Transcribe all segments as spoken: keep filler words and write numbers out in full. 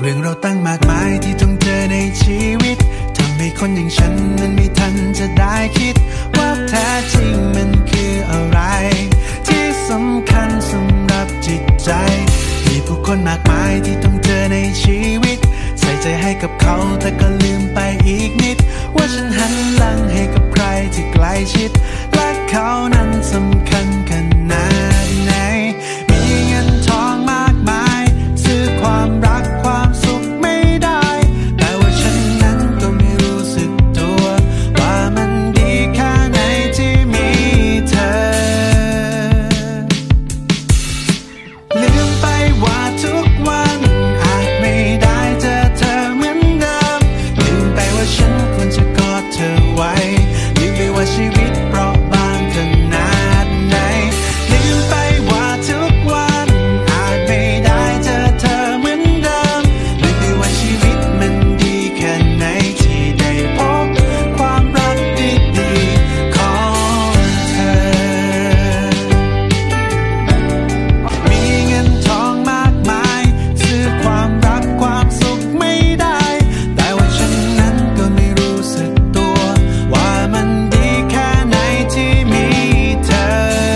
รื่องเราตั้งมากมายที่ต้องเจอในชีวิตทำให้คนอย่างฉันนั้นไม่ทันจะได้คิดว่าแท้จริงมันคืออะไรที่สำคัญสำหรับจิตใจมีผู้คนมากมายที่ต้องเจอในชีวิตใส่ใจให้กับเขาแต่ก็ลืมไปอีกนิดว่าฉันหันหลังให้กับใครที่ใกล้ชิดและเขานั้นสำคัญขนาดไหนมีเงินทองมากมายซื้อความรักความสุขไม่ได้แต่ว่าฉันนั้นก็ไม่รู้สึกตัวว่ามันดีแค่ไหนที่มีเธอลืมไปว่าทุกวันอาจไม่ได้เจอเธอเหมือนเดิมลืมไปว่าฉันควรจะกอดเธอไว้ลืมไปว่าชีวิตเปราะบางขนาดไหนลืมไปว่าทุกวันอาจไม่ได้เจอเธอเหมือนเดิมลืมไปว่าชีวิตมันดีแค่ไหนที่ได้พบความรักดีๆของเธอมีเงินทองมากมายซื้อความรักความสุขไม่ได้แต่ว่าฉันนั้นก็ไม่รู้สึกตัวว่ามันดีแค่ไหนที่มีเธอ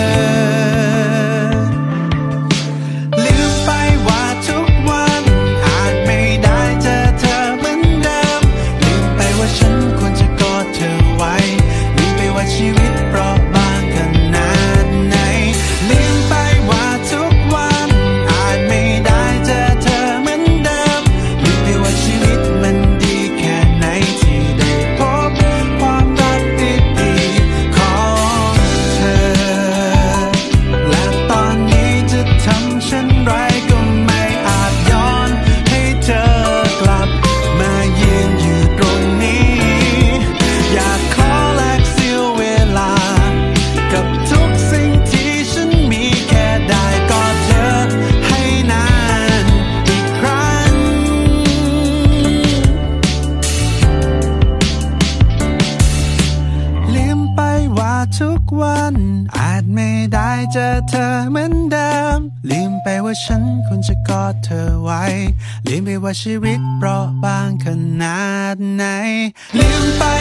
ลืมไปว่าทุกวันอาจไม่ได้เจอเธอเหมือนเดิมลืมไปว่าฉันควรจะกอดเธอไว้ลืมไปว่าชีวิตเปราะบางขนาดไหนลืมไปว่าทุกวันอาจไม่ได้เจอเธอเหมือนเดิมลืมไปว่าชีวิตมันดีแค่ไหนที่ได้พบความรักดีๆของเธอและตอนนี้จะทำเช่นไรก็ไม่อาจย้อนให้เธอกลับมายืนอยู่ตรงนี้อยากขอแลกเสียเวลากับทุกสิ่งที่ฉันมีแค่ได้กอดเธอให้นานอีกครั้งลืมไปว่าทุกวันอาจไม่ได้เจอเธอเหมือนเดิมลืมไปว่าฉันควรจะกอดเธอไว้ลืมไปว่าชีวิตเปราะบางขนาดไหนลืมไป